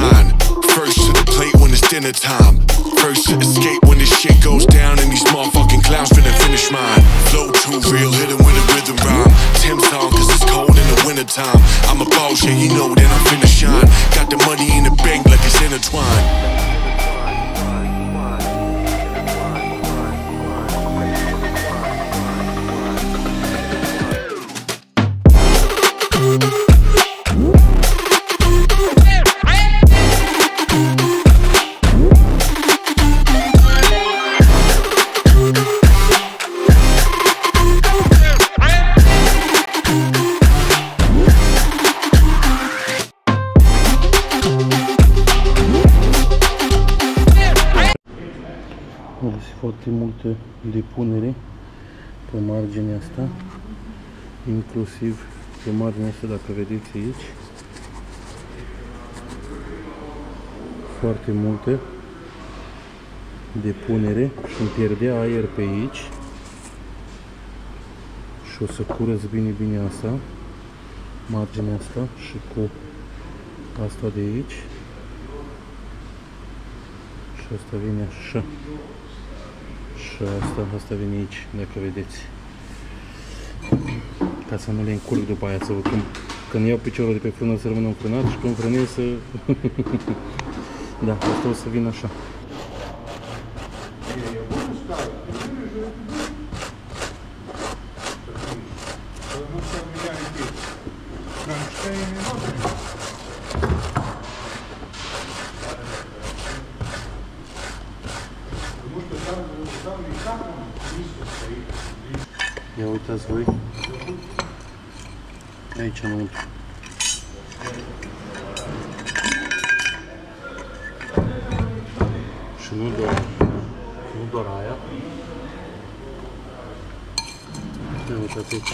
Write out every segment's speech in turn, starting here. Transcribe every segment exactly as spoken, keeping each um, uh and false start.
line. First to the plate when it's dinner time. First to escape when this shit goes down. And these motherfucking clowns finna finish mine. Flow too real, hit him with a rhythm rhyme. Tim's on cause it's cold in the winter time. I'm a boss, yeah you know that I'm finna shine. Got the money in the bank like it's intertwined. Foarte multe depunere pe marginea asta, inclusiv pe marginea asta, dacă vedeți aici, foarte multe depunere și îmi pierdea aer pe aici și o să curăț bine bine asta, marginea asta și cu asta de aici și asta vine așa. Și asta, asta vine aici, dacă vedeți. Ca să nu le încurc după aia, să văd când, când iau piciorul de pe frână să rămână înfrânat și când frânez să... Da, asta o să vină așa. Ia uitați voi, aici înăuntru. Și nu doar, nu doar aia. Ia uitați aici.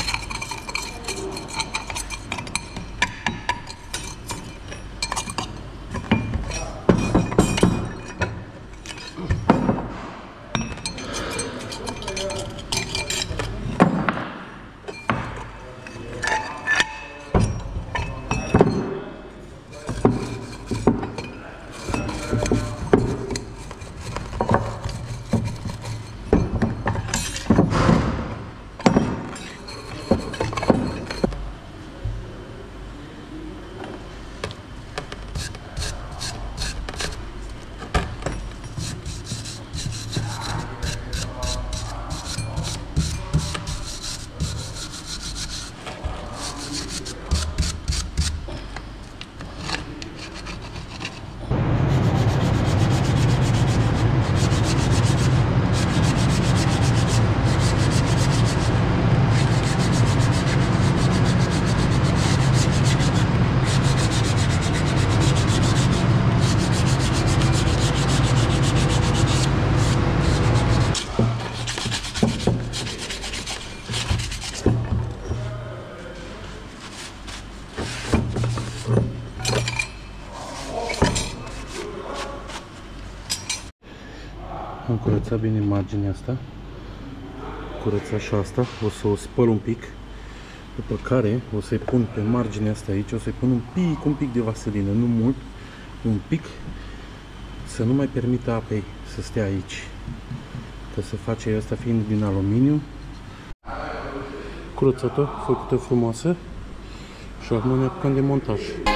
Am curățat bine marginea asta, curățat și asta, o să o spăl un pic, după care o să-i pun pe marginea asta aici, o să-i pun un pic, un pic de vaselină, nu mult, un pic, să nu mai permită apei să stea aici, că se face asta fiind din aluminiu, curățată, făcută frumoasă și acum ne apucăm de montaj.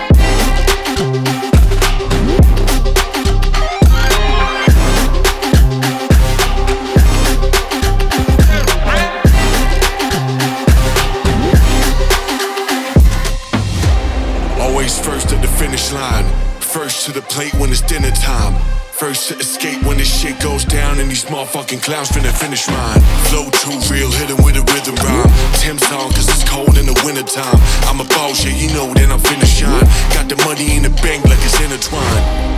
First at the finish line, first to the plate when it's dinner time. First to escape when this shit goes down and these motherfucking clowns finna finish mine. Flow too real, hit him with a rhythm rhyme. Tim's on cause it's cold in the winter time. I'm a boss, yeah you know that I'm finna shine. Got the money in the bank like it's intertwined.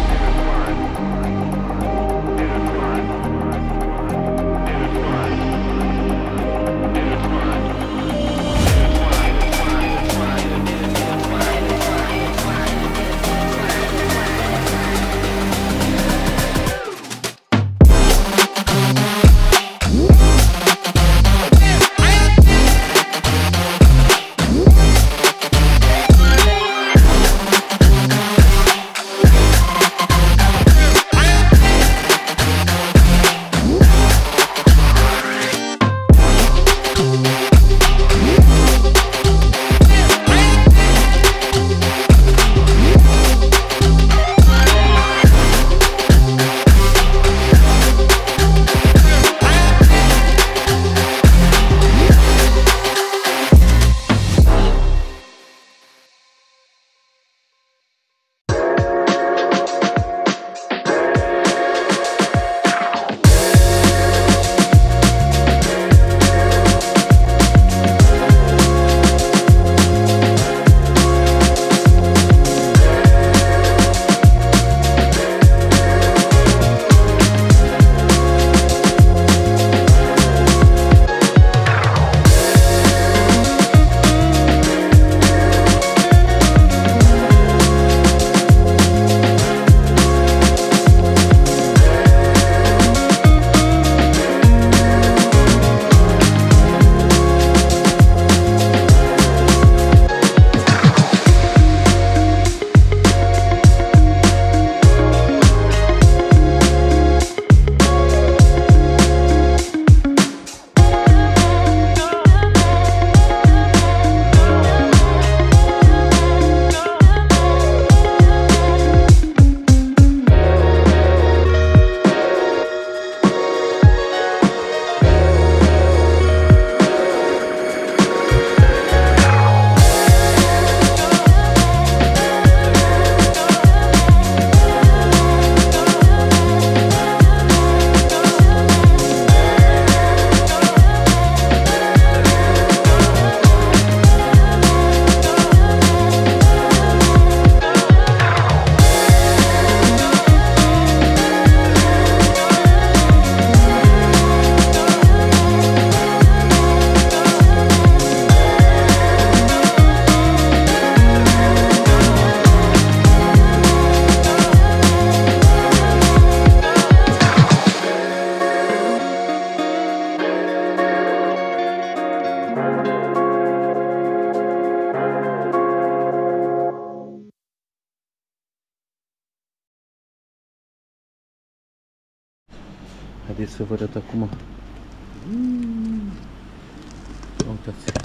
Haideți să vă arăt acum. Mm. Uitați.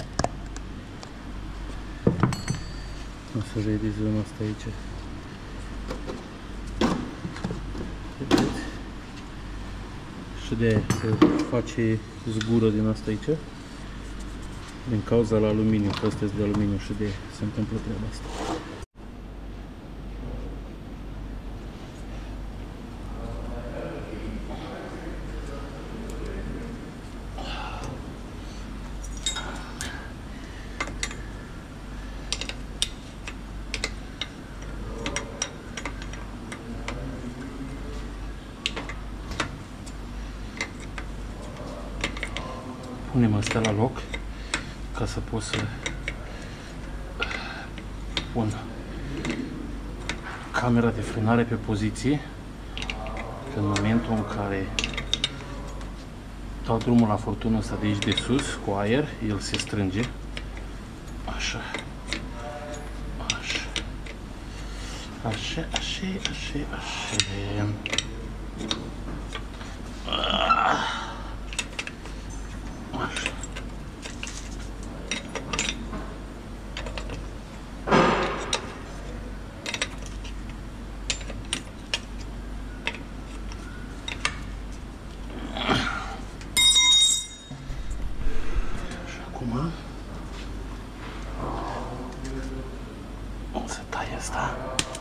O să vedeți zona asta aici. Vedeți? Și de aia se face zgură din asta aici. Din cauza la aluminiu, că ăsta de aluminiu și de aia se întâmplă treaba asta. Punem asta la loc ca să pot să pun camera de frânare pe poziție, că în momentul în care dau drumul la furtunul ăsta de aici de sus cu aer, el se strânge. Așa. Așa. Așa, așa, așa, așa. Acum o să tai asta.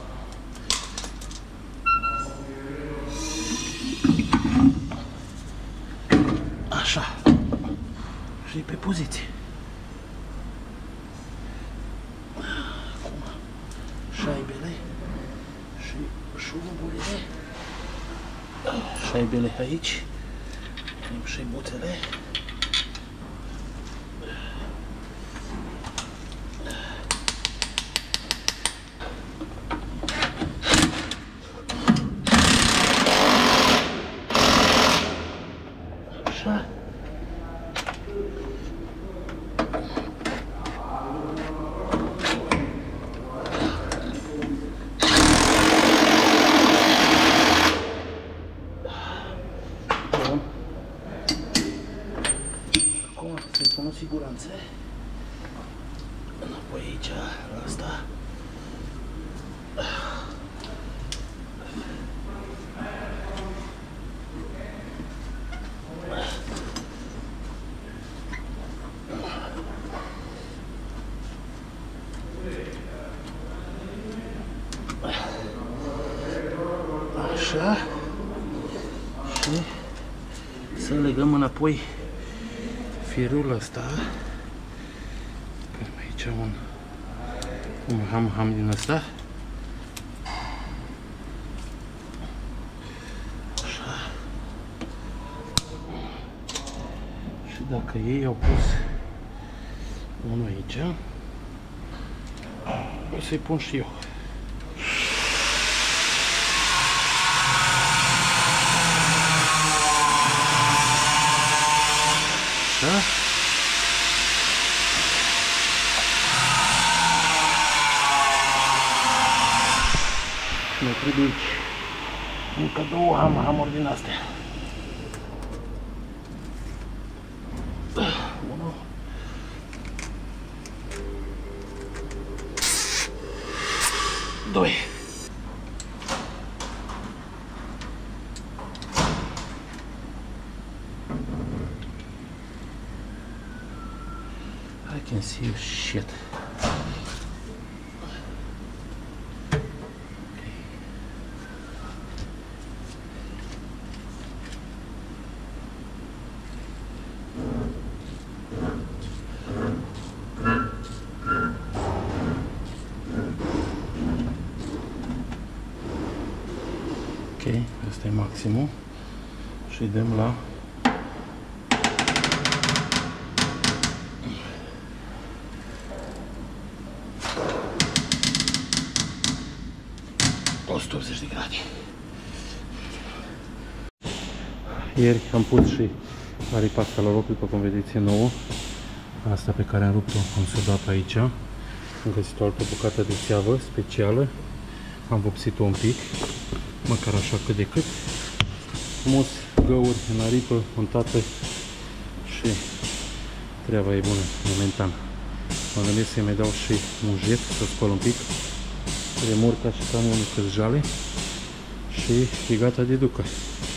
Așa. Și pe poziție. Acum șaibele și șurubulele. Șaibele aici. Punem șaibuțele. Așa. Acum se pun în siguranță. Înapoi aici, la asta. Așa. Și să legăm înapoi firul ăsta. Punem aici un, un ham-ham din ăsta. Așa. Și dacă ei au pus unul aici, o să-i pun și eu. Așa. Și ne trebuie aici încă două ham-hamuri din astea. Unu. Doi. I can see your shit. Ok, asta e maximul și dăm la o sută optzeci de grade. Ieri am pus și aripa asta la loc, după cum vedeți, e nouă. Asta pe care am rupt-o am sudat aici. Am găsit o altă bucată de țeavă specială. Am vopsit-o un pic, măcar așa cât de cât. Frumos găuri în aripă, untate și treaba e bună, momentan. Mă gândesc să-i mai dau și un jet, să spăl un pic remorca și camionul că-s jale și e gata de ducă.